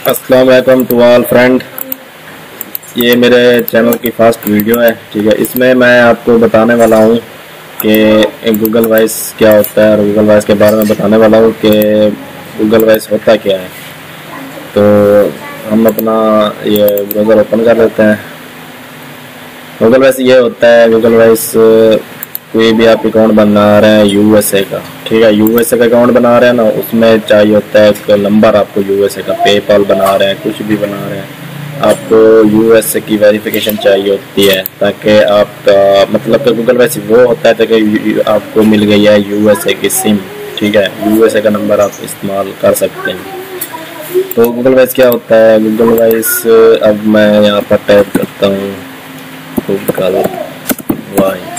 अस्सलाम वालेकुम to all friend. ये मेरे चैनल की फर्स्ट वीडियो है, ठीक है। इसमें मैं आपको बताने वाला हूँ कि गूगल वॉइस क्या होता है और गूगल वॉइस के बारे में बताने वाला हूँ कि गूगल वॉइस होता क्या है। तो हम अपना ये ब्राउज़र ओपन कर लेते हैं। गूगल वॉइस ये होता है, गूगल वॉइस कोई भी आप अकाउंट बना रहे हैं यूएसए का, ठीक है। यूएसए का अकाउंट बना रहे हैं ना, उसमें चाहिए होता है एक नंबर आपको यूएसए का। पेपाल बना रहे हैं, कुछ भी बना रहे हैं, आपको यूएसए की वेरिफिकेशन चाहिए होती है, ताकि आपका मतलब कि गूगल वॉइस वो होता है ताकि आपको मिल गई है यूएसए की सिम, ठीक है। यूएसए का नंबर आप इस्तेमाल कर सकते हैं। तो गूगल वॉइस क्या होता है? गूगल वॉइस अब मैं यहाँ पर टाइप करता हूँ गूगल वॉइस।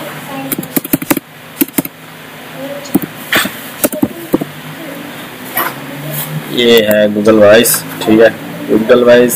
ये है गूगल वॉइस, ठीक है। गूगल वॉइस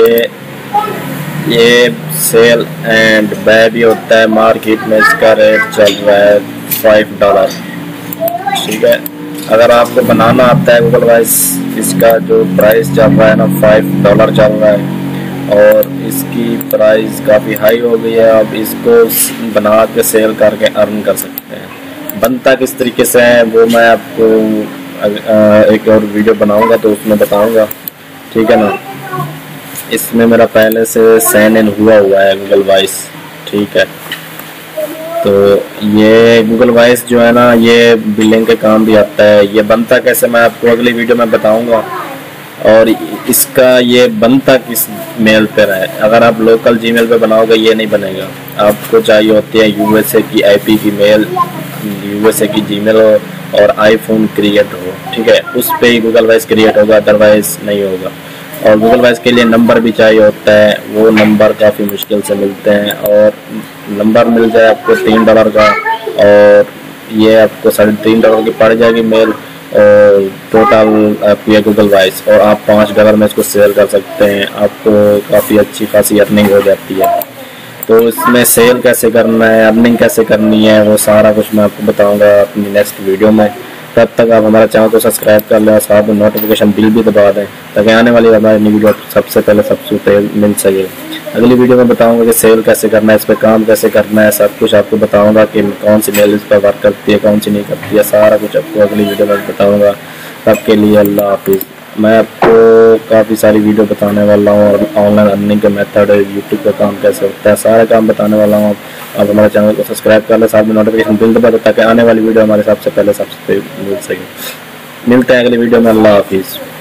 ये सेल एंड बाय भी होता है। मार्केट में इसका रेट चल रहा है $5, ठीक है। अगर आपको बनाना आता है गूगल वॉइस, इसका जो प्राइस चल रहा है ना $5 चल रहा है और इसकी प्राइस काफ़ी हाई हो गई है। अब इसको बना के सेल करके अर्न कर सकते हैं। बनता किस तरीके से है वो मैं आपको एक और वीडियो बनाऊंगा तो उसमें बताऊंगा, ठीक है ना। इसमें मेरा पहले से साइन इन हुआ है गूगल वॉइस, ठीक है। तो ये गूगल वॉइस जो है ना, ये बिलिंग के काम भी आता है। ये बनता कैसे मैं आपको अगली वीडियो में बताऊंगा। और इसका ये बनता किस मेल पर है। अगर आप लोकल जीमेल पे बनाओगे ये नहीं बनेगा। आपको चाहिए होती है यूएसए की आईपी की मेल, यूएसए की जीमेल हो और आईफोन क्रिएट हो, ठीक है। उस पे ही गूगल वॉइस क्रिएट होगा, अदरवाइज नहीं होगा। और गूगल वॉइस के लिए नंबर भी चाहिए होता है। वो नंबर काफ़ी मुश्किल से मिलते हैं और नंबर मिल जाए आपको $3 का, और ये आपको $3.5 की पड़ जाएगी मेल। और टोटल आपकी है गूगल वॉइस, और आप $5 में इसको सेल कर सकते हैं। आपको काफ़ी अच्छी खासी अर्निंग हो जाती है। तो इसमें सेल कैसे करना है, अर्निंग कैसे करनी है, वो सारा कुछ मैं आपको बताऊंगा अपनी नेक्स्ट वीडियो में। तब तक आप हमारा चैनल को सब्सक्राइब कर लें और साथ में नोटिफिकेशन बिल भी दबा दें, ताकि आने वाली हमारी नई वीडियो सबसे पहले मिल सके। अगली वीडियो में बताऊंगा कि सेल कैसे करना है, इस पर काम कैसे करना है, सब कुछ आपको बताऊंगा कि कौन सी मेल इस पर वर्क करती है, कौन सी नहीं करती है। सारा कुछ आपको अगली वीडियो में बताऊँगा। तब के लिए अल्लाह हाफिज़। मैं आपको काफ़ी सारी वीडियो बताने वाला हूँ और ऑनलाइन अर्निंग के मेथड, यूट्यूब का काम कैसे होता है, सारा काम बताने वाला हूँ। आप हमारे चैनल को सब्सक्राइब कर लें, साथ में नोटिफिकेशन बिल दबा दें, ताकि आने वाली वीडियो हमारे सबसे पहले मिल सके। मिलते हैं अगली वीडियो में। अल्लाह हाफिज़।